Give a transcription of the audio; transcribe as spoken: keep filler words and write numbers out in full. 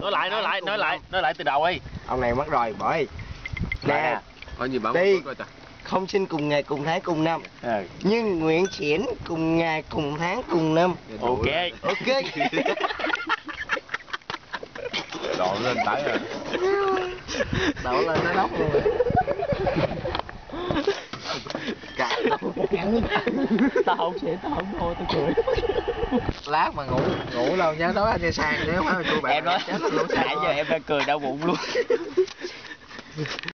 nói lại nói lại nói lại nói lại từ đầu đi. Ông này mất rồi bởi nè. Có gì bảo đi không sinh cùng ngày cùng tháng cùng năm, ừ. nhưng nguyện triển cùng ngày cùng tháng cùng năm. Ok ok. đổ lên tải rồi. Đổ lên nó nóc luôn. Cả tao không sẽ tao không thôi tao cười. Lát mà ngủ ngủ lâu nhớ tối anh đi sang nếu phải cô bạn em nói chết luôn. nãy giờ em đang cười đau bụng luôn.